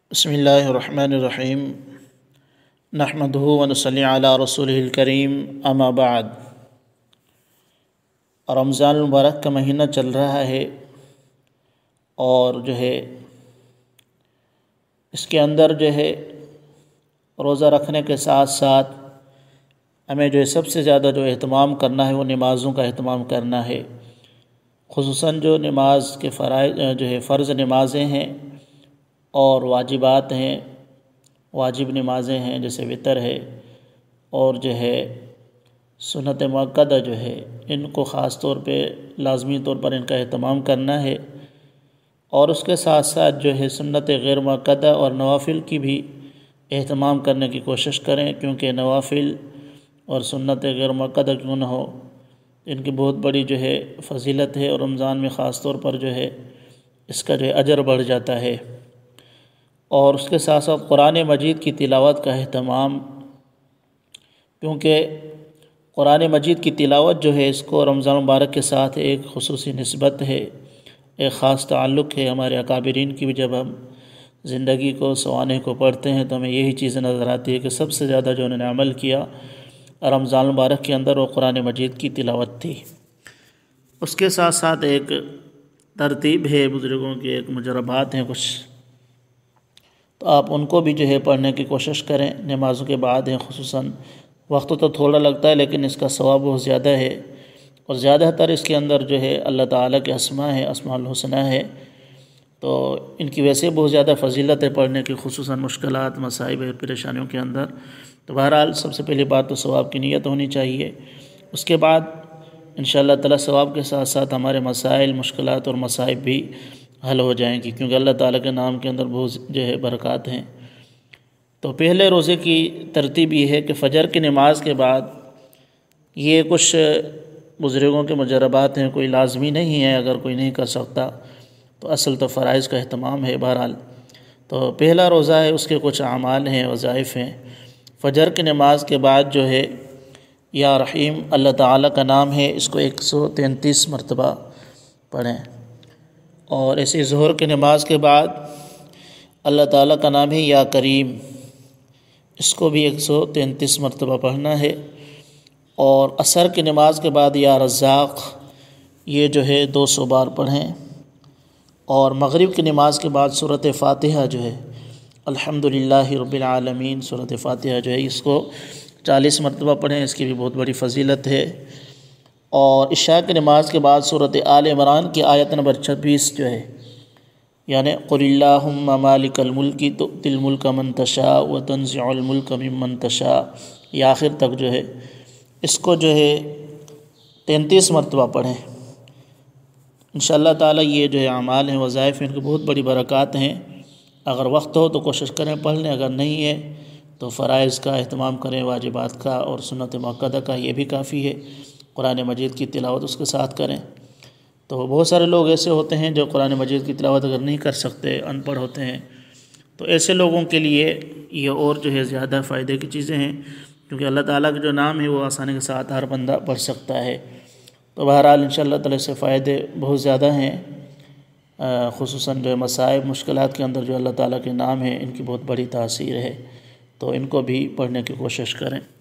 بسم اللہ الرحمن الرحیم نحمدہ ونصلی علی رسولہ الکریم اما بعد۔ رمضان المبارک کا مہینہ چل رہا ہے اور اس کے اندر روزہ رکھنے کے ساتھ ساتھ ہمیں سب سے زیادہ اہتمام کرنا ہے وہ نمازوں کا اہتمام کرنا ہے، خصوصاً جو نماز کے فرائض فرض نمازیں ہیں اور واجبات ہیں، واجب نمازیں ہیں جیسے وتر ہے اور سنت مؤکدہ ان کو خاص طور پہ لازمی طور پر ان کا اہتمام کرنا ہے، اور اس کے ساتھ ساتھ سنت غیر مؤکدہ اور نوافل کی بھی اہتمام کرنے کی کوشش کریں، کیونکہ نوافل اور سنت غیر مؤکدہ کیوں نہ ہو ان کی بہت بڑی فضیلت ہے، اور رمضان میں خاص طور پر اس کا اجر بڑھ جاتا ہے۔ اور اس کے ساتھ ساتھ قرآن مجید کی تلاوت کا اہتمام، کیونکہ قرآن مجید کی تلاوت اس کو رمضان مبارک کے ساتھ ایک خصوصی نسبت ہے، ایک خاص تعلق ہے۔ ہمارے اکابرین کی بھی جب ہم زندگی کو سوانح کو پڑھتے ہیں تو ہمیں یہی چیزیں نظر آتی ہے کہ سب سے زیادہ انہوں نے عمل کیا رمضان مبارک کے اندر وہ قرآن مجید کی تلاوت تھی۔ اس کے ساتھ ساتھ ایک ترتیب ہے، بزرگوں کی ایک مجربات ہیں کچھ، تو آپ ان کو بھی پڑھنے کی کوشش کریں نمازوں کے بعد خصوصاً۔ وقت تو تھوڑا لگتا ہے لیکن اس کا ثواب بہت زیادہ ہے، اور زیادہ تر اس کے اندر اللہ تعالیٰ کے اسماء ہے، اسماء الحسنی ہے، تو ان کی ویسے بہت زیادہ فضیلت ہے پڑھنے کی، خصوصاً مشکلات مصائب پریشانیوں کے اندر۔ تو بہرحال سب سے پہلی بات تو ثواب کی نیت ہونی چاہیے، اس کے بعد انشاءاللہ تعالیٰ ثواب کے ساتھ ساتھ ہمارے مسائل مشکلات اور مصائب بھی حل ہو جائیں گی، کیونکہ اللہ تعالیٰ کے نام کے اندر بہت برکات ہیں۔ تو پہلے روزے کی ترتیب یہ ہے کہ فجر کی نماز کے بعد، یہ کچھ بزرگوں کے مجربات ہیں، کوئی لازمی نہیں ہے، اگر کوئی نہیں کر سکتا تو اصل تو فرائض کا اہتمام ہے۔ بہرحال تو پہلا روزہ ہے، اس کے کچھ اعمال ہیں، وظائف ہیں۔ فجر کی نماز کے بعد یا رحیم اللہ تعالیٰ کا نام ہے، اس کو 133 مرتبہ پڑھیں، اور ایسے ظہر کی نماز کے بعد اللہ تعالیٰ کا نام ہے یا کریم، اس کو بھی 133 مرتبہ پڑھنا ہے، اور عصر کی نماز کے بعد یا رزاق یہ 200 بار پڑھیں، اور مغرب کی نماز کے بعد سورۃ فاتحہ الحمدللہ رب العالمین سورۃ فاتحہ اس کو 40 مرتبہ پڑھیں، اس کی بھی بہت بڑی فضیلت ہے۔ اور عشاء کی نماز کے بعد سورۃ آل عمران کی آیت نمبر 26 یعنی قل اللہم مالک الملک تؤتی الملک من تشاء وتنزع الملک ممن تشاء، یہ آخر تک اس کو 33 مرتبہ پڑھیں۔ انشاءاللہ تعالیٰ یہ اعمال ہیں، وظائف ہیں، ان کی بہت بڑی برکات ہیں۔ اگر وقت ہو تو کوشش کریں پڑھ لیں، اگر نہیں ہے تو فرائض کا اہتمام کریں، واجبات کا اور سنت مؤکدہ کا، یہ بھی کافی ہے۔ قرآن مجید کی تلاوت اس کے ساتھ کریں۔ تو بہت سارے لوگ ایسے ہوتے ہیں جو قرآن مجید کی تلاوت اگر نہیں کر سکتے، ان پڑھ ہوتے ہیں، تو ایسے لوگوں کے لیے یہ اور زیادہ فائدے کی چیزیں ہیں، کیونکہ اللہ تعالیٰ کا نام ہے وہ آسانی کے ساتھ ہر بندہ پڑھ سکتا ہے۔ تو بہرحال انشاءاللہ تعالیٰ سے فائدے بہت زیادہ ہیں، خصوصاً مصائب مشکلات کے اندر اللہ تعالیٰ کے نام ہیں، ان کی بہت بڑی تاثیر ہے، تو ان کو بھی پڑھنے کی کوشش کریں۔